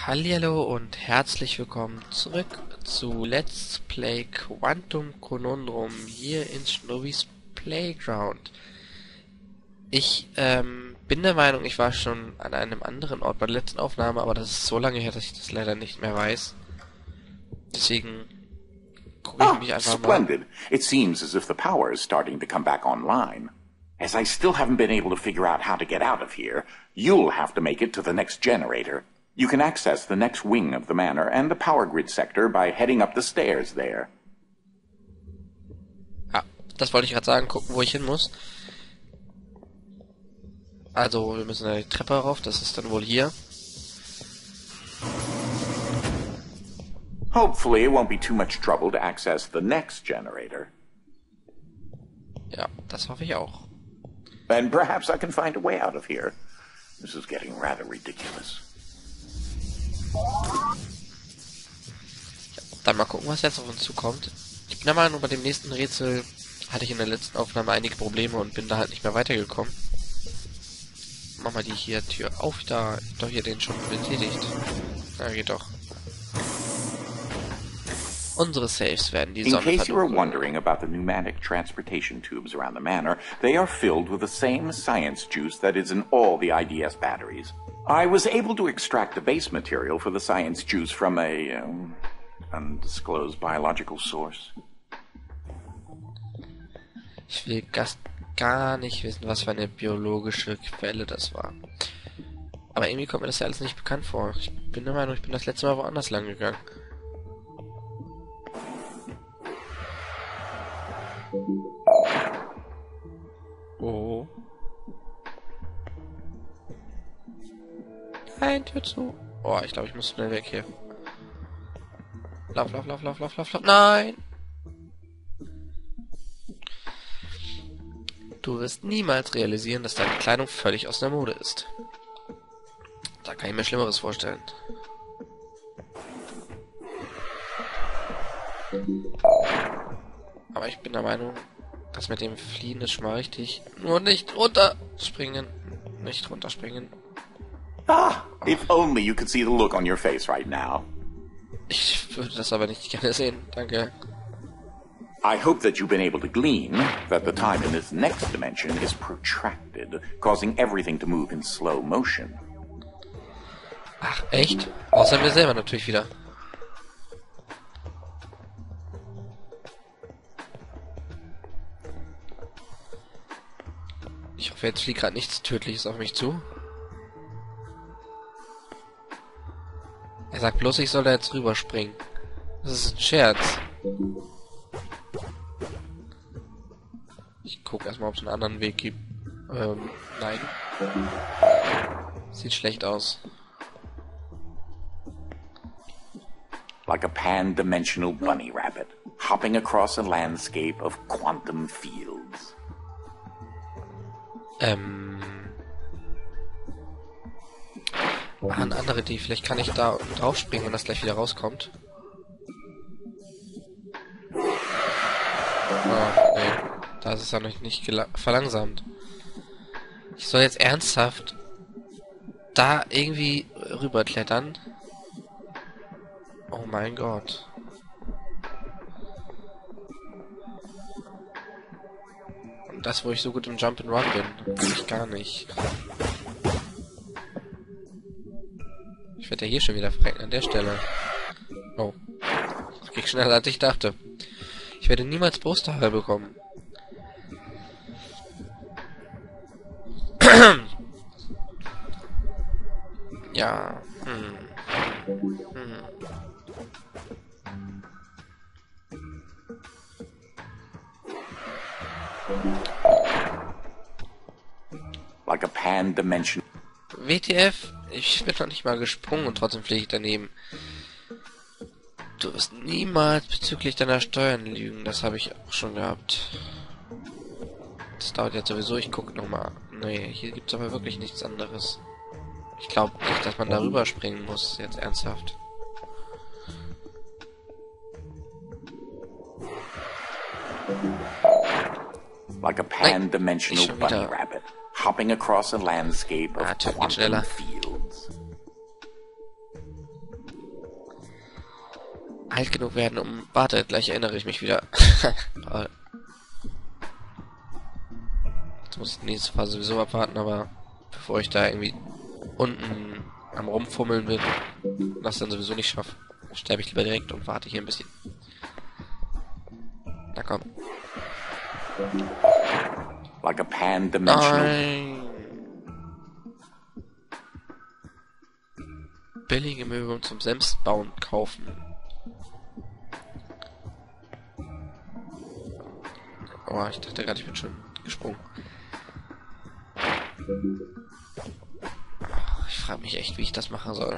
Hallihallo und herzlich willkommen zurück zu Let's Play Quantum Conundrum hier in Schnobbies Playground. Ich bin der Meinung, ich war schon an einem anderen Ort bei der letzten Aufnahme, aber das ist so lange her, dass ich das leider nicht mehr weiß. Deswegen gucke ich mich einfach mal. Splendid. It seems as if the power is starting to come back online. As I still haven't been able to figure out how to get out of here, you'll have to make it to the next generator. You can access the next wing of the manor and the power grid sector by heading up the stairs there. Ja, das wollte ich gerade sagen, gucken, wo ich hin muss. Also, wir müssen die Treppe rauf, das ist dann wohl hier. Hopefully it won't be too much trouble to access the next generator. Ja, das hoffe ich auch. And perhaps I can find a way out of here. This is getting rather ridiculous. Ja, dann mal gucken, was jetzt auf uns zukommt. Ich bin der Meinung, bei dem nächsten Rätsel hatte ich in der letzten Aufnahme einige Probleme und bin da halt nicht mehr weitergekommen. Mach mal die hier Tür auf, da doch hier den schon betätigt. Na, geht doch. Unsere Saves werden die In Sonne case you were verdunkeln. wondering about the pneumatic transportation tubes around the manor, they are filled with the same science juice that is in all the IDS batteries. I was able to extract the base material for the science juice from a undisclosed biological source. Ich will gar nicht wissen, was für eine biologische Quelle das war. Aber irgendwie kommt mir das ja alles nicht bekannt vor. Ich bin der Meinung, ich bin das letzte Mal woanders lang gegangen. Oh. Nein, Tür zu. Oh, ich glaube, ich muss schnell weg hier. Lauf, lauf, lauf, lauf, lauf, lauf, lauf. Nein! Du wirst niemals realisieren, dass deine Kleidung völlig aus der Mode ist. Da kann ich mir Schlimmeres vorstellen. Aber ich bin der Meinung, das mit dem Fliehen ist schon mal richtig. Nur nicht runterspringen. Nicht runterspringen. Ah, if only you could see the look on your face right now. Ich würde das aber nicht gerne sehen. Danke. I hope that you've been able to glean that the time in this next dimension is protracted, causing everything to move in slow motion. Ach, echt? Außer mir selber natürlich wieder. Ich hoffe, jetzt fliegt gerade nichts Tödliches auf mich zu. Er sagt bloß, ich soll da jetzt rüberspringen. Das ist ein Scherz. Ich gucke erstmal, ob es einen anderen Weg gibt. Nein. Sieht schlecht aus. Like a pan-dimensional bunny rabbit, hopping across a landscape of quantum fields. Eine andere Idee. Vielleicht kann ich da drauf springen, wenn das gleich wieder rauskommt. Oh, nee. Da ist es ja noch nicht verlangsamt. Ich soll jetzt ernsthaft da irgendwie rüberklettern. Oh mein Gott. Und das, wo ich so gut im Jump'n'Run bin, will ich gar nicht. Ich werde ja hier schon wieder verrecken an der Stelle. Oh. Das ging schneller, als ich dachte. Ich werde niemals Brusthaare bekommen. Ja. Like a pan-dimensional... WTF? Ich bin noch nicht mal gesprungen und trotzdem fliege ich daneben. Du wirst niemals bezüglich deiner Steuern lügen. Das habe ich auch schon gehabt. Das dauert jetzt sowieso. Ich gucke nochmal. Nee, hier gibt es aber wirklich nichts anderes. Ich glaube nicht, dass man darüber springen muss. Jetzt ernsthaft. Like a pan-dimensional bunny rabbit, hopping across a landscape of Geht schneller. quantum fields. alt genug werden, um... Warte, gleich erinnere ich mich wieder. Jetzt muss ich die nächste Phase sowieso abwarten, aber bevor ich da irgendwie unten am Rumfummeln bin, was dann sowieso nicht schaffe, sterbe ich lieber direkt und warte hier ein bisschen. Na komm. Like a pan-dimensional... Nein. Billige Möbel zum Selbstbauen kaufen. Oh, ich dachte gerade, ich bin schon gesprungen. Ich frage mich echt, wie ich das machen soll.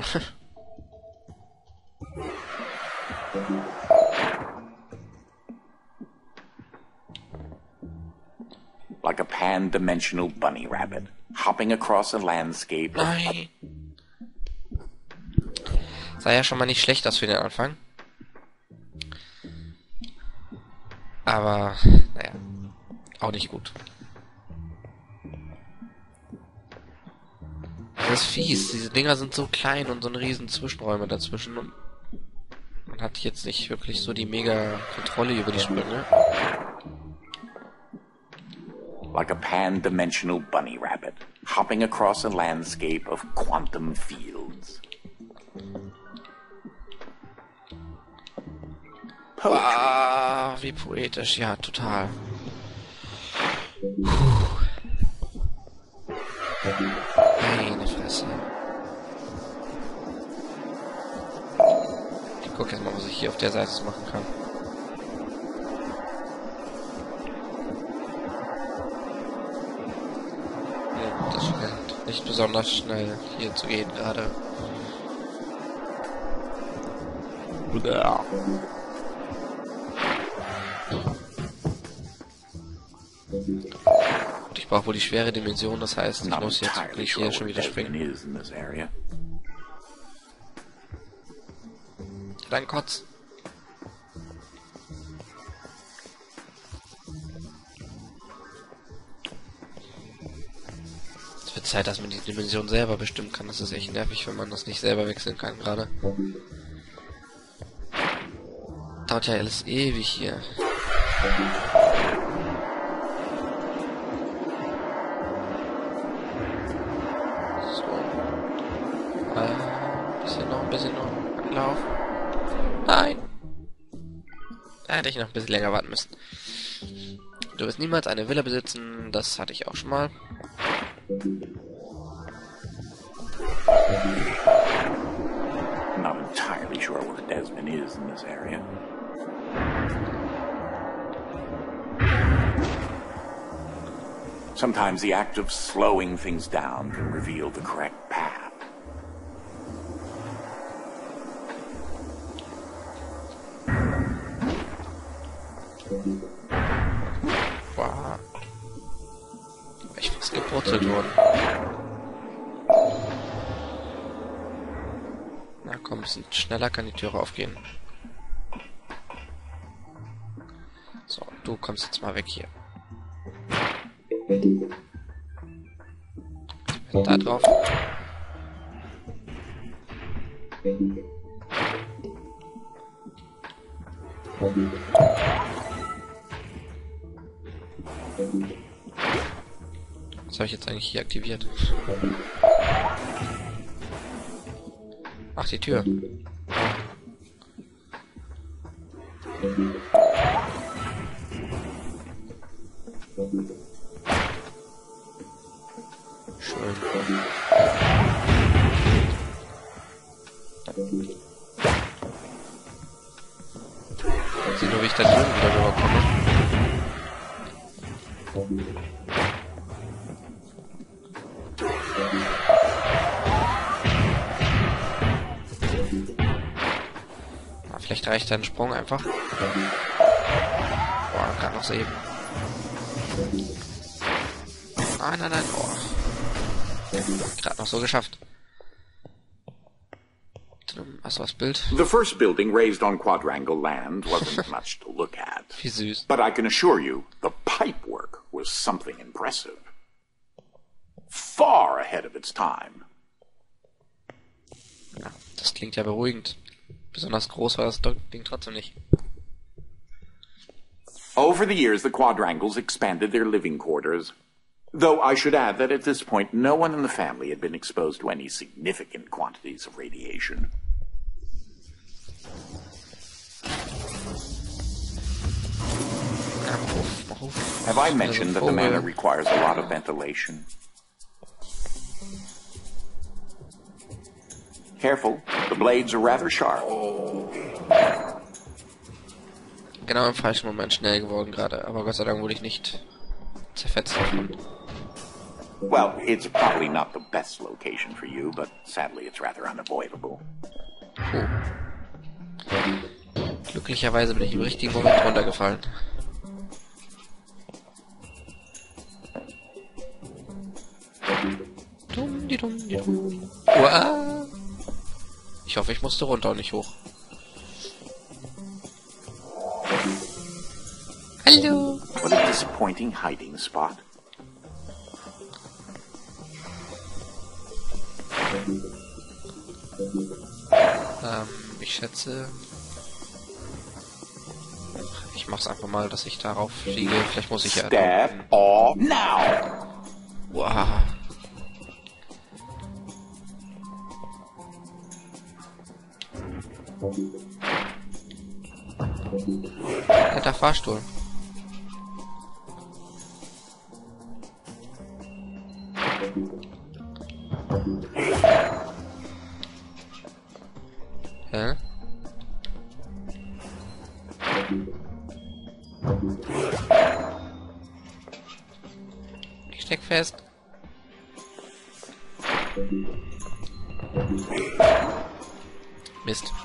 Like a pan-dimensional bunny rabbit, hopping across a landscape of... Nein. Sah ja schon mal nicht schlecht aus für den Anfang. Aber, naja, auch nicht gut. Das ist fies. Diese Dinger sind so klein und so eine riesen Zwischenräume dazwischen. Und man hat jetzt nicht wirklich so die mega Kontrolle über die Sprünge. Like a pan-dimensional bunny rabbit, hopping across a landscape of quantum fields. Ah, wie poetisch. Ja, total. Meine Fresse. Ich gucke jetzt mal, was ich hier auf der Seite machen kann. Ja, das scheint nicht besonders schnell hier zu gehen gerade. Und ich brauche wohl die schwere Dimension, das heißt, ich muss jetzt wirklich hier schon wieder springen. Dann Kotz. Es wird Zeit, dass man die Dimension selber bestimmen kann. Das ist echt nervig, wenn man das nicht selber wechseln kann gerade. Dauert ja alles ewig hier. Ein bisschen noch laufen. Nein! Da hätte ich noch ein bisschen länger warten müssen. Du wirst niemals eine Villa besitzen, das hatte ich auch schon mal. Not entirely sure where Desmond is in this area. Sometimes the act of slowing things down can reveal the correct path. Wow. Ich bin gepurzelt worden. Na komm, ein bisschen schneller kann die Türe aufgehen. So, du kommst jetzt mal weg hier. Da drauf. Was habe ich jetzt eigentlich hier aktiviert? Ach, die Tür. Schön. Ich sehe nur, wie ich da drüben wieder rüberkomme. Ah, vielleicht reicht ein Sprung einfach. Boah, gerade noch so eben. Nein, nein, nein. Oh. Gerade noch so geschafft. Achso, das Bild. The first building raised on quadrangle land wasn't much to look at. Wie süß. But I can assure you, the pipework was something impressive. Far ahead of its time. Ja, das klingt ja beruhigend. besonders groß war das Ding trotzdem nicht. Over the years, the Quadrangles expanded their living quarters. Though I should add that at this point, no one in the family had been exposed to any significant quantities of radiation. Have I mentioned that the manor requires a lot of ventilation? Careful, the blades are rather sharp. Genau im falschen Moment schnell geworden gerade, aber Gott sei Dank wurde ich nicht zerfetzt davon. Well, it's probably not the best location for you, but sadly it's rather unavoidable. Oh. Glücklicherweise bin ich im richtigen Moment runtergefallen. Dumm. Uah. Ich hoffe, ich musste runter und nicht hoch. Hallo. What a disappointing hiding spot. Ich schätze... Ich mach's einfach mal, dass ich darauf fliege. Vielleicht muss ich ja... Step off now! Wow. Netter Fahrstuhl. Hä? Ich steck fest. Mist.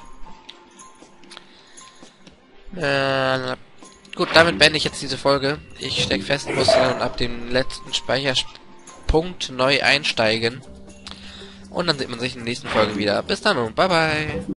Gut, damit beende ich jetzt diese Folge. Ich steck fest, muss dann ab dem letzten Speicherpunkt neu einsteigen. Und dann sieht man sich in der nächsten Folge wieder. Bis dann und bye bye.